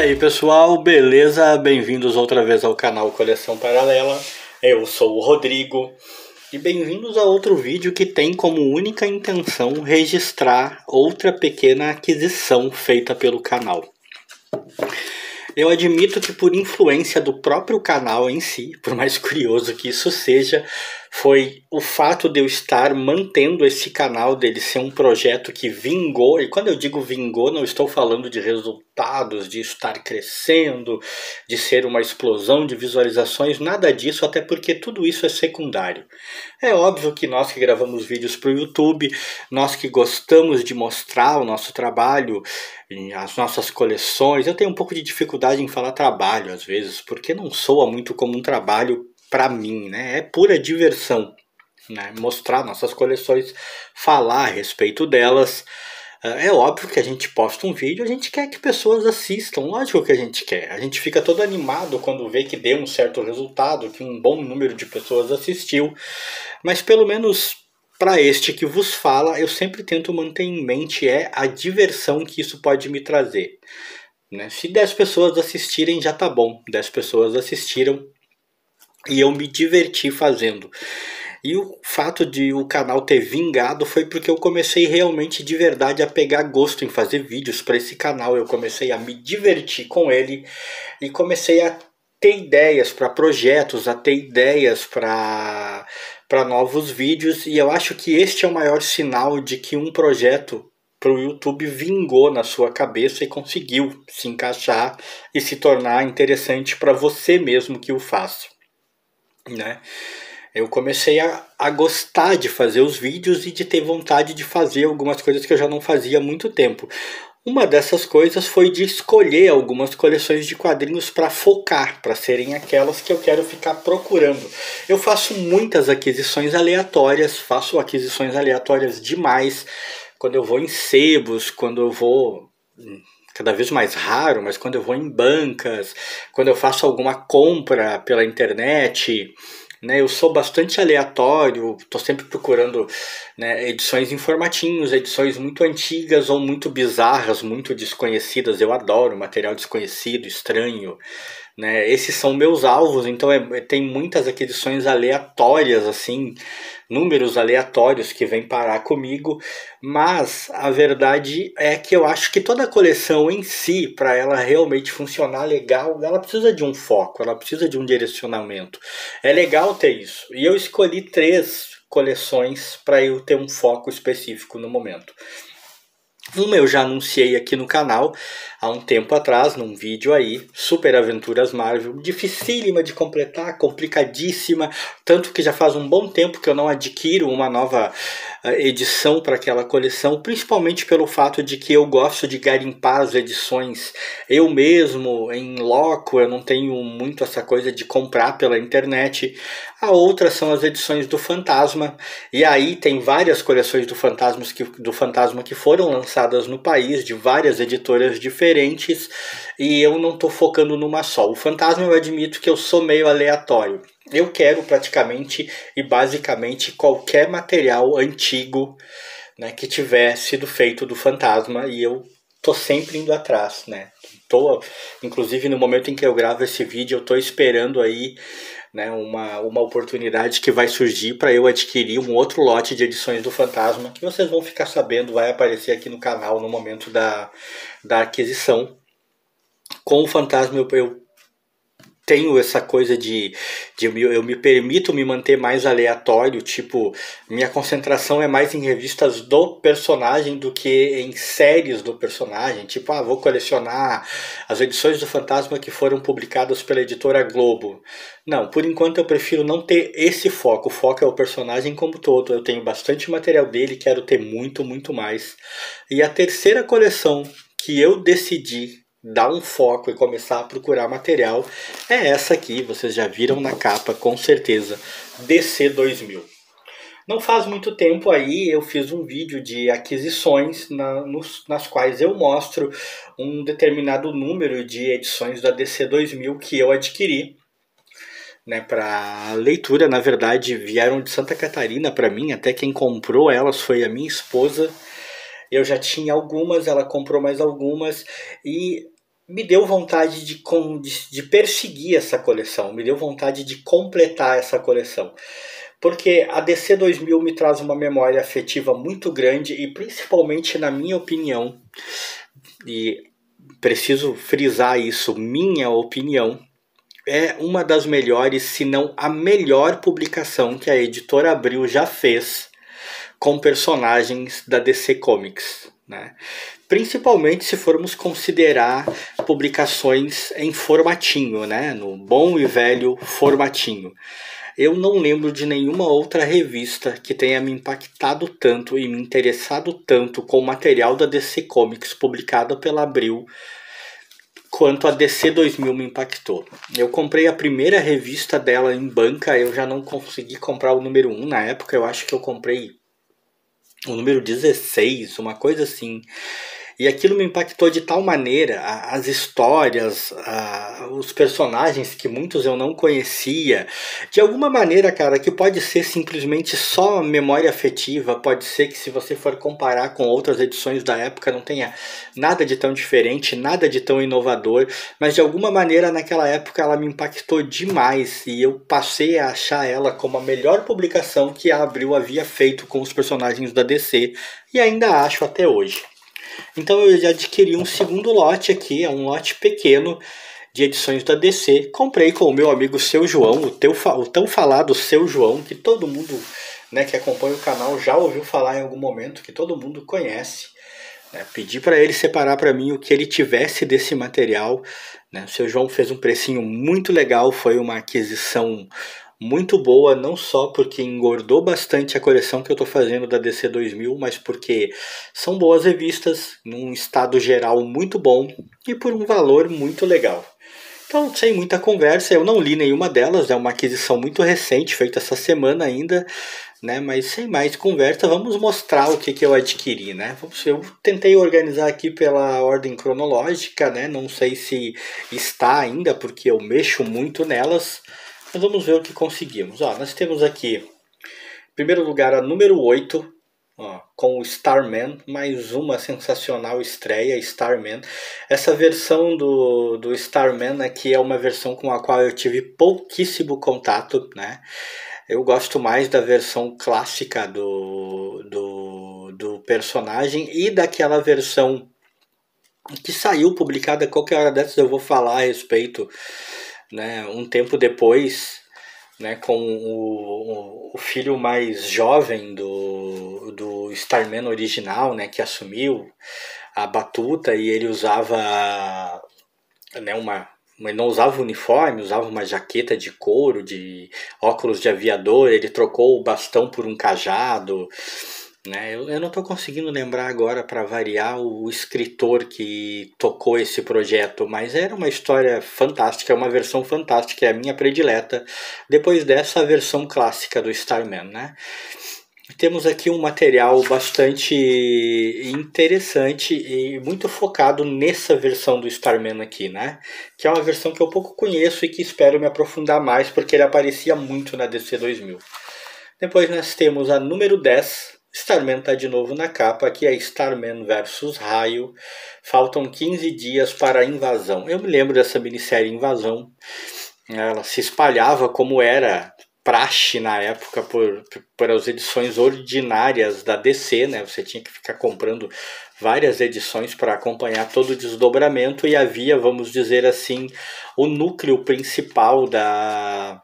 aí pessoal, beleza? Bem-vindos outra vez ao canal Coleção Paralela. Eu sou o Rodrigo e bem-vindos a outro vídeo que tem como única intenção registrar outra pequena aquisição feita pelo canal. Eu admito que por influência do próprio canal em si, por mais curioso que isso seja, foi o fato de eu estar mantendo esse canal, dele ser um projeto que vingou, e quando eu digo vingou, não estou falando de resultados, de estar crescendo, de ser uma explosão de visualizações, nada disso, até porque tudo isso é secundário. É óbvio que nós que gravamos vídeos para o YouTube, nós que gostamos de mostrar o nosso trabalho, as nossas coleções, eu tenho um pouco de dificuldade em falar trabalho às vezes, porque não soa muito como um trabalho para mim, né? É pura diversão, né? Mostrar nossas coleções, falar a respeito delas. É óbvio que a gente posta um vídeo, a gente quer que pessoas assistam, lógico que a gente quer. A gente fica todo animado quando vê que deu um certo resultado, que um bom número de pessoas assistiu, mas pelo menos para este que vos fala, eu sempre tento manter em mente a diversão que isso pode me trazer, né? Se 10 pessoas assistirem já tá bom, 10 pessoas assistiram e eu me diverti fazendo. E o fato de o canal ter vingado foi porque eu comecei realmente de verdade a pegar gosto em fazer vídeos para esse canal. Eu comecei a me divertir com ele e comecei a ter ideias para projetos, a ter ideias para novos vídeos. E eu acho que este é o maior sinal de que um projeto para o YouTube vingou na sua cabeça e conseguiu se encaixar e se tornar interessante para você mesmo que o faça, né? Eu comecei a gostar de fazer os vídeos e de ter vontade de fazer algumas coisas que eu já não fazia há muito tempo. Uma dessas coisas foi de escolher algumas coleções de quadrinhos para focar, para serem aquelas que eu quero ficar procurando. Eu faço muitas aquisições aleatórias, faço aquisições aleatórias demais, quando eu vou em sebos, quando eu vou, cada vez mais raro, mas quando eu vou em bancas, quando eu faço alguma compra pela internet, né? Eu sou bastante aleatório, estou sempre procurando, né, edições em formatinhos, edições muito antigas ou muito bizarras, muito desconhecidas. Eu adoro material desconhecido, estranho, né? Esses são meus alvos, então tem muitas aquisições aleatórias, assim, números aleatórios que vêm parar comigo, mas a verdade é que eu acho que toda a coleção em si, para ela realmente funcionar legal, ela precisa de um foco, ela precisa de um direcionamento. É legal ter isso, e eu escolhi 3 coleções para eu ter um foco específico no momento. Uma eu já anunciei aqui no canal há um tempo atrás, num vídeo aí, Super Aventuras Marvel, dificílima de completar, complicadíssima, tanto que já faz um bom tempo que eu não adquiro uma nova edição para aquela coleção, principalmente pelo fato de que eu gosto de garimpar as edições eu mesmo, em loco, eu não tenho muito essa coisa de comprar pela internet. A outra são as edições do Fantasma, e aí tem várias coleções do Fantasma que foram lançadas no país, de várias editoras diferentes, e eu não estou focando numa só. O Fantasma eu admito que eu sou meio aleatório. Eu quero praticamente e basicamente qualquer material antigo, né, que tiver sido feito do Fantasma, e eu tô sempre indo atrás, né? Inclusive no momento em que eu gravo esse vídeo, eu tô esperando aí, né, uma oportunidade que vai surgir para eu adquirir um outro lote de edições do Fantasma, que vocês vão ficar sabendo, vai aparecer aqui no canal no momento da aquisição. Com o Fantasma eu tenho essa coisa eu me permito me manter mais aleatório, tipo, minha concentração é mais em revistas do personagem do que em séries do personagem, tipo, vou colecionar as edições do Fantasma que foram publicadas pela editora Globo. Não, por enquanto eu prefiro não ter esse foco, o foco é o personagem como todo, eu tenho bastante material dele, quero ter muito, muito mais. E a terceira coleção que eu decidi dar um foco e começar a procurar material é essa aqui, vocês já viram na capa com certeza, DC 2000. Não faz muito tempo aí eu fiz um vídeo de aquisições nas quais eu mostro um determinado número de edições da DC 2000 que eu adquiri, né, para leitura. Na verdade vieram de Santa Catarina para mim, até quem comprou elas foi a minha esposa. Eu já tinha algumas, ela comprou mais algumas, e me deu vontade de perseguir essa coleção, me deu vontade de completar essa coleção. Porque a DC 2000 me traz uma memória afetiva muito grande e principalmente na minha opinião, e preciso frisar isso, minha opinião, é uma das melhores, se não a melhor publicação que a editora Abril já fez com personagens da DC Comics, né? Principalmente se formos considerar publicações em formatinho, né? No bom e velho formatinho. Eu não lembro de nenhuma outra revista que tenha me impactado tanto e me interessado tanto com o material da DC Comics publicado pela Abril quanto a DC 2000 me impactou. Eu comprei a primeira revista dela em banca, eu já não consegui comprar o número 1 na época, eu acho que eu comprei o número 16, uma coisa assim. E aquilo me impactou de tal maneira, as histórias, os personagens que muitos eu não conhecia. De alguma maneira, cara, que pode ser simplesmente só memória afetiva, pode ser que se você for comparar com outras edições da época não tenha nada de tão diferente, nada de tão inovador, mas de alguma maneira naquela época ela me impactou demais e eu passei a achar ela como a melhor publicação que a Abril havia feito com os personagens da DC e ainda acho até hoje. Então eu já adquiri um segundo lote aqui, é um lote pequeno de edições da DC. Comprei com o meu amigo Seu João, o tão falado Seu João, que todo mundo, né, que acompanha o canal já ouviu falar em algum momento, que todo mundo conhece. Pedi para ele separar para mim o que ele tivesse desse material. Né? O Seu João fez um precinho muito legal, foi uma aquisição muito boa, não só porque engordou bastante a coleção que eu estou fazendo da DC 2000, mas porque são boas revistas, num estado geral muito bom e por um valor muito legal. Então, sem muita conversa, eu não li nenhuma delas, é uma aquisição muito recente, feita essa semana ainda, né? Mas sem mais conversa, vamos mostrar o que eu adquiri, né? Eu tentei organizar aqui pela ordem cronológica, né? Não sei se está ainda, porque eu mexo muito nelas, mas vamos ver o que conseguimos. Ó, nós temos aqui, em primeiro lugar, a número 8, ó, com o Starman, mais uma sensacional estreia, Starman. Essa versão do Starman aqui é uma versão com a qual eu tive pouquíssimo contato, né? Eu gosto mais da versão clássica do personagem e daquela versão que saiu publicada, qualquer hora dessas eu vou falar a respeito, né, um tempo depois, né, com o filho mais jovem do Starman original, né, que assumiu a batuta e ele usava, né, ele não usava uniforme, usava uma jaqueta de couro, de óculos de aviador, ele trocou o bastão por um cajado, né? Eu não estou conseguindo lembrar agora, para variar, o escritor que tocou esse projeto, mas era uma história fantástica, uma versão fantástica, é a minha predileta, depois dessa a versão clássica do Starman, né? Temos aqui um material bastante interessante e muito focado nessa versão do Starman aqui, né? Que é uma versão que eu pouco conheço e que espero me aprofundar mais, porque ele aparecia muito na DC 2000. Depois nós temos a número 10, Starman está de novo na capa, aqui é Starman versus Raio. Faltam 15 dias para a invasão. Eu me lembro dessa minissérie Invasão. Ela se espalhava como era praxe na época por as edições ordinárias da DC, né? Você tinha que ficar comprando várias edições para acompanhar todo o desdobramento e havia, vamos dizer assim, o núcleo principal da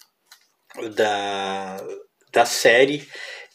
série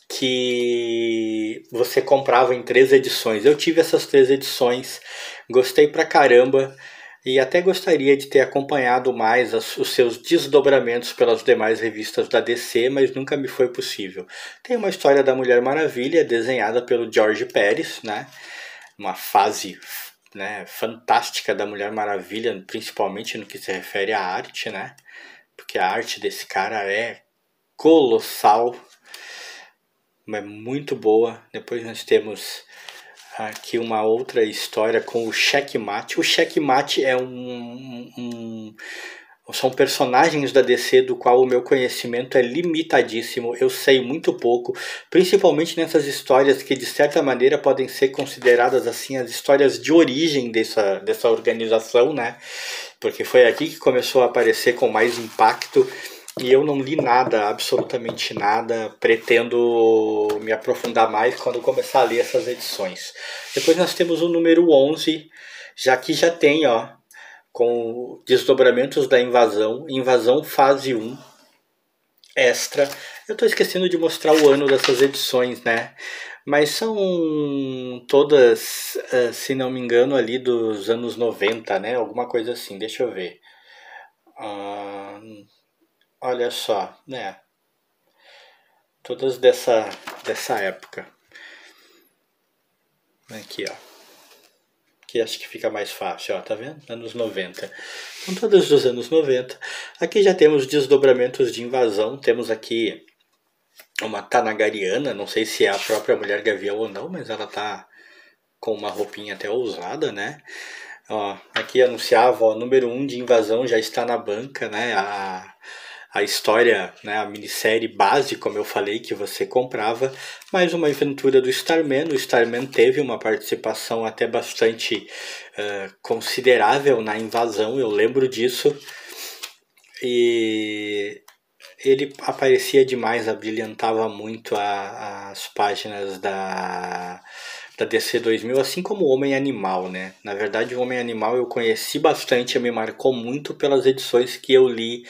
que você comprava em 3 edições. Eu tive essas 3 edições, gostei pra caramba e até gostaria de ter acompanhado mais os seus desdobramentos pelas demais revistas da DC, mas nunca me foi possível. Tem uma história da Mulher Maravilha desenhada pelo George Pérez, né? Uma fase, né, fantástica da Mulher Maravilha, principalmente no que se refere à arte, né? Porque a arte desse cara é colossal, é muito boa. Depois nós temos aqui uma outra história com o Checkmate. O Checkmate é são personagens da DC do qual o meu conhecimento é limitadíssimo, eu sei muito pouco, principalmente nessas histórias que de certa maneira podem ser consideradas assim as histórias de origem dessa organização, né? Porque foi aqui que começou a aparecer com mais impacto e eu não li nada, absolutamente nada, pretendo me aprofundar mais quando começar a ler essas edições. Depois nós temos o número 11, já que já tem, ó, com desdobramentos da invasão fase 1, extra. Eu estou esquecendo de mostrar o ano dessas edições, né? Mas são todas, se não me engano, ali dos anos 90, né? Alguma coisa assim, deixa eu ver. Olha só, né? Todas dessa época. Aqui, ó. Que acho que fica mais fácil, ó, tá vendo? Anos 90. São todas dos anos 90. Aqui já temos desdobramentos de invasão. Temos aqui uma Tanagariana, não sei se é a própria Mulher Gavião ou não, mas ela tá com uma roupinha até ousada, né? Ó, aqui anunciava, ó, número 1 de invasão já está na banca, né? A história, né, a minissérie base, como eu falei, que você comprava, mais uma aventura do Starman. O Starman teve uma participação até bastante considerável na invasão, eu lembro disso, e ele aparecia demais, abrilhantava muito as páginas da DC 2000, assim como o Homem Animal, né? Na verdade, o Homem Animal eu conheci bastante, me marcou muito pelas edições que eu li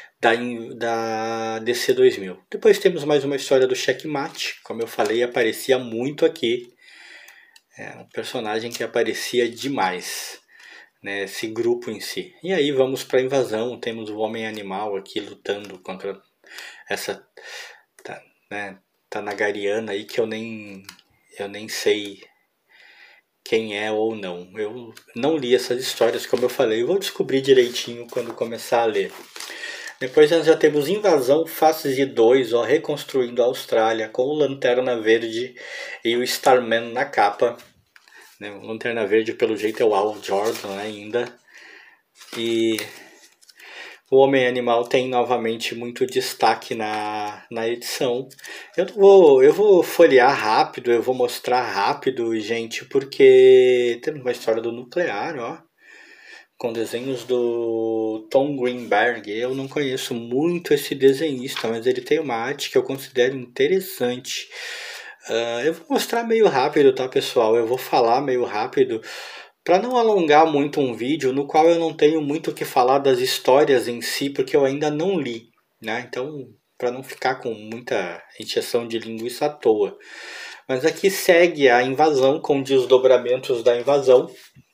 da DC 2000. Depois temos mais uma história do Checkmate, como eu falei, aparecia muito aqui. É um personagem que aparecia demais, né, esse grupo em si. E aí vamos para a invasão, temos o Homem-Animal aqui lutando contra essa né, Tanagariana aí que eu nem sei quem é ou não. Eu não li essas histórias, como eu falei, eu vou descobrir direitinho quando começar a ler. Depois nós já temos Invasão Fase 2, ó, reconstruindo a Austrália, com o Lanterna Verde e o Starman na capa. Né? O Lanterna Verde, pelo jeito, é o Al Jordan, né, ainda. E o Homem-Animal tem novamente muito destaque na edição. Eu vou folhear rápido, eu vou mostrar rápido, gente, porque temos uma história do Nuclear, ó, com desenhos do Tom Greenberg. Eu não conheço muito esse desenhista, mas ele tem uma arte que eu considero interessante. Eu vou mostrar meio rápido, tá, pessoal? Eu vou falar meio rápido para não alongar muito um vídeo no qual eu não tenho muito o que falar das histórias em si, porque eu ainda não li, né? Então, para não ficar com muita encheção de linguiça à toa. Mas aqui segue a invasão com desdobramentos da invasão.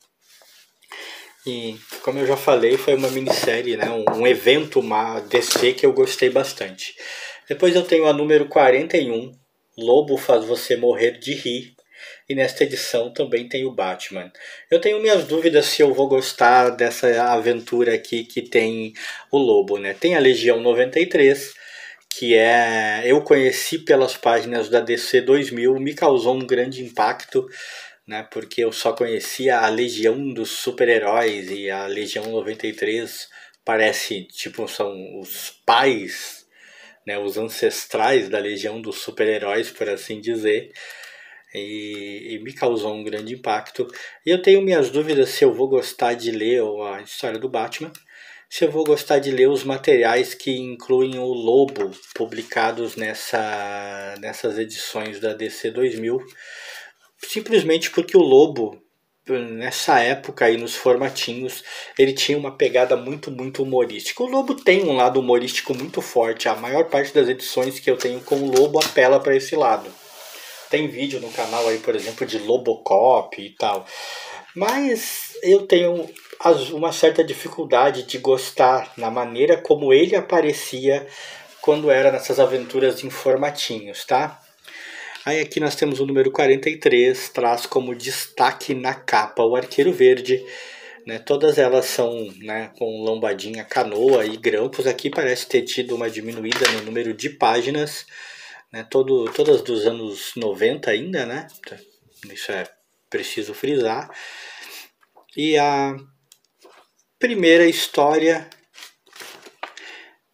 E, como eu já falei, foi uma minissérie, né? Um evento, uma DC que eu gostei bastante. Depois eu tenho a número 41, Lobo Faz Você Morrer de Rir. E nesta edição também tem o Batman. Eu tenho minhas dúvidas se eu vou gostar dessa aventura aqui que tem o Lobo, né? Tem a Legião 93, que eu conheci pelas páginas da DC 2000, me causou um grande impacto, né? Porque eu só conhecia a Legião dos Super-Heróis e a Legião 93 parece, tipo, são os pais, né? Os ancestrais da Legião dos Super-Heróis, por assim dizer. E me causou um grande impacto. E eu tenho minhas dúvidas se eu vou gostar de ler a história do Batman, se eu vou gostar de ler os materiais que incluem o Lobo publicados nessas edições da DC 2000, simplesmente porque o Lobo, nessa época aí nos formatinhos, ele tinha uma pegada muito, muito humorística. O Lobo tem um lado humorístico muito forte, a maior parte das edições que eu tenho com o Lobo apela para esse lado. Tem vídeo no canal aí, por exemplo, de Lobocop e tal. Mas eu tenho uma certa dificuldade de gostar na maneira como ele aparecia quando era nessas aventuras em formatinhos, tá? Aí aqui nós temos o número 43, traz como destaque na capa o Arqueiro Verde. Né? Todas elas são, né, com lombadinha, canoa e grampos. Aqui parece ter tido uma diminuída no número de páginas. Né, todas dos anos 90 ainda, né? Isso é preciso frisar. E a primeira história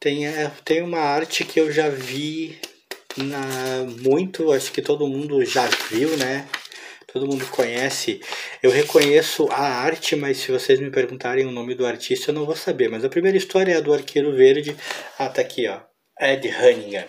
Tem uma arte que eu já vi muito, acho que todo mundo já viu, né? Todo mundo conhece. Eu reconheço a arte, mas se vocês me perguntarem o nome do artista, eu não vou saber. Mas a primeira história é a do Arqueiro Verde. Ah, tá aqui, ó. Ed Hannigan.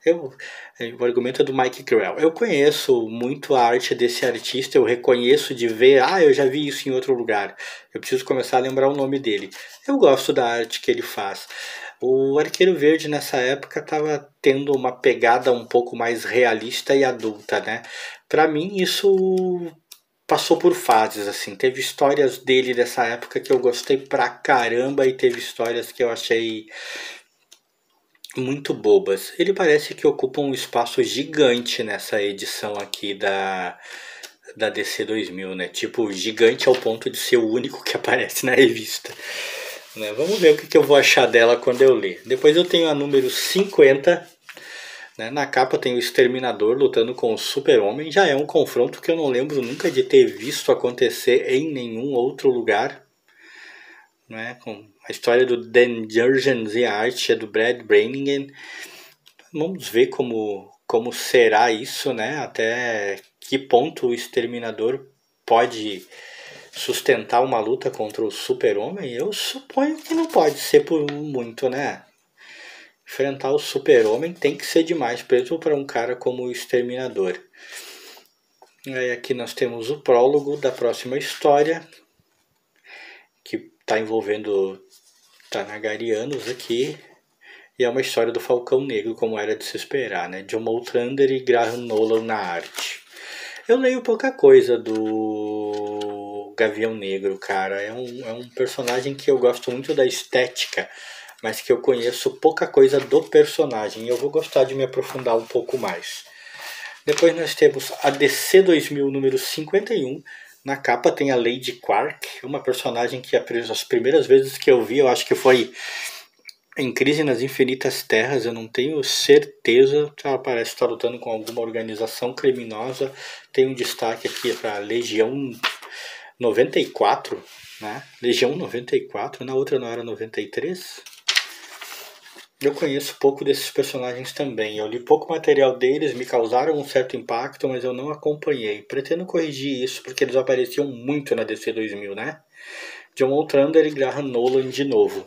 O argumento é do Mike Grell. Eu conheço muito a arte desse artista, eu reconheço de ver, eu já vi isso em outro lugar. Eu preciso começar a lembrar o nome dele. Eu gosto da arte que ele faz. O Arqueiro Verde nessa época estava tendo uma pegada um pouco mais realista e adulta, né? Para mim isso passou por fases, assim. Teve histórias dele dessa época que eu gostei pra caramba e teve histórias que eu achei muito bobas. Ele parece que ocupa um espaço gigante nessa edição aqui da DC 2000, né? Tipo, gigante ao ponto de ser o único que aparece na revista. Né? Vamos ver o que eu vou achar dela quando eu ler. Depois eu tenho a número 50. Né? Na capa tem o Exterminador lutando com o Super-Homem. Já é um confronto que eu não lembro nunca de ter visto acontecer em nenhum outro lugar. Né? Com a história do Dan Jurgens e a arte é do Brad Branningen. Vamos ver como será isso, né? Até que ponto o Exterminador pode sustentar uma luta contra o Super-Homem? Eu suponho que não pode ser por muito, né? Enfrentar o Super-Homem tem que ser demais, preso para um cara como o Exterminador. Aí aqui nós temos o prólogo da próxima história, que está envolvendo Tanagarianos aqui. E é uma história do Falcão Negro, como era de se esperar, né? John Ostrander e Graham Nolan na arte. Eu leio pouca coisa do Gavião Negro, cara. É um personagem que eu gosto muito da estética, mas que eu conheço pouca coisa do personagem. E eu vou gostar de me aprofundar um pouco mais. Depois nós temos a DC 2000 número 51. Na capa tem a Lady Quark, uma personagem que as primeiras vezes que eu vi, eu acho que foi em Crise nas Infinitas Terras. Eu não tenho certeza. Ela parece estar lutando com alguma organização criminosa. Tem um destaque aqui para Legião 94, né? Legião 94, na outra não era 93? Eu conheço pouco desses personagens também. Eu li pouco material deles, me causaram um certo impacto, mas eu não acompanhei. Pretendo corrigir isso porque eles apareciam muito na DC 2000, né? John Ostrander e Graham Nolan de novo.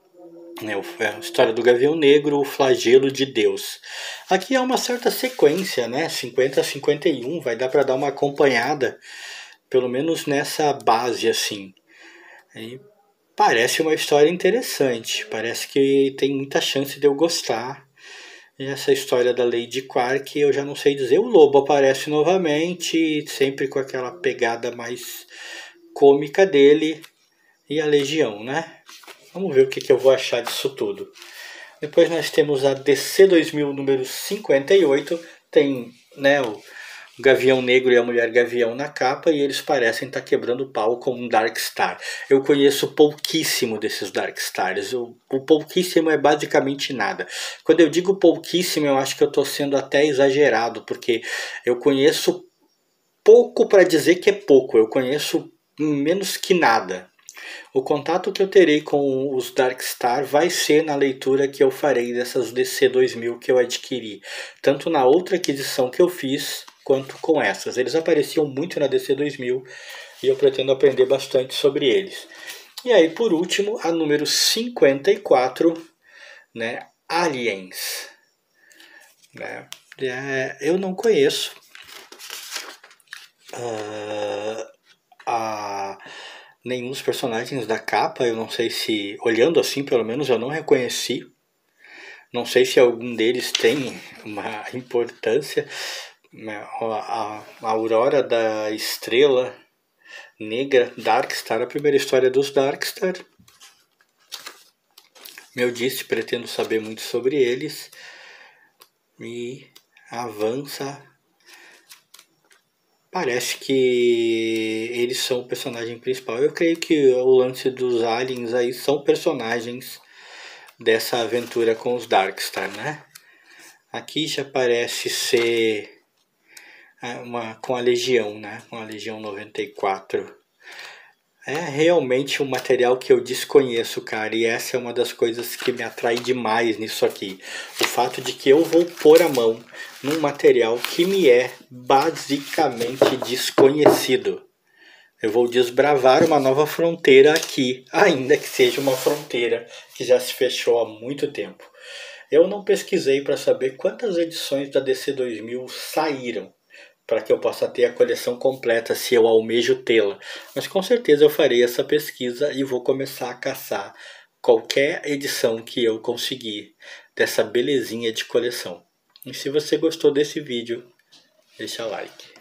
A história do Gavião Negro, o flagelo de Deus. Aqui é uma certa sequência, né? 50 a 51, vai dar para dar uma acompanhada, pelo menos nessa base assim. E parece uma história interessante, parece que tem muita chance de eu gostar. E essa história da Lady Quark eu já não sei dizer. O Lobo aparece novamente, sempre com aquela pegada mais cômica dele, e a Legião, né? Vamos ver o que eu vou achar disso tudo. Depois nós temos a DC 2000 número 58. Tem, né, o Gavião Negro e a Mulher Gavião na capa e eles parecem estar quebrando o pau com um Darkstar. Eu conheço pouquíssimo desses Darkstars. O pouquíssimo é basicamente nada. Quando eu digo pouquíssimo, eu acho que eu estou sendo até exagerado, porque eu conheço pouco para dizer que é pouco. Eu conheço menos que nada. O contato que eu terei com os Darkstar vai ser na leitura que eu farei dessas DC 2000 que eu adquiri, tanto na outra aquisição que eu fiz, quanto com essas. Eles apareciam muito na DC 2000 e eu pretendo aprender bastante sobre eles. E aí, por último, a número 54, né, Aliens. Né? Eu não conheço nenhum dos personagens da capa. Eu não sei se, olhando assim pelo menos, eu não reconheci. Não sei se algum deles tem uma importância. A Aurora da Estrela Negra, Darkstar, a primeira história dos Darkstar. Eu disse, pretendo saber muito sobre eles. E avança. Parece que eles são o personagem principal. Eu creio que o lance dos aliens aí são personagens dessa aventura com os Darkstar, né? Aqui já parece ser com a Legião, né? Com a Legião 94. É realmente um material que eu desconheço, cara, e essa é uma das coisas que me atrai demais nisso aqui. O fato de que eu vou pôr a mão num material que me é basicamente desconhecido. Eu vou desbravar uma nova fronteira aqui, ainda que seja uma fronteira que já se fechou há muito tempo. Eu não pesquisei para saber quantas edições da DC 2000 saíram, para que eu possa ter a coleção completa se eu almejo tê-la. Mas com certeza eu farei essa pesquisa e vou começar a caçar qualquer edição que eu conseguir dessa belezinha de coleção. E se você gostou desse vídeo, deixa like.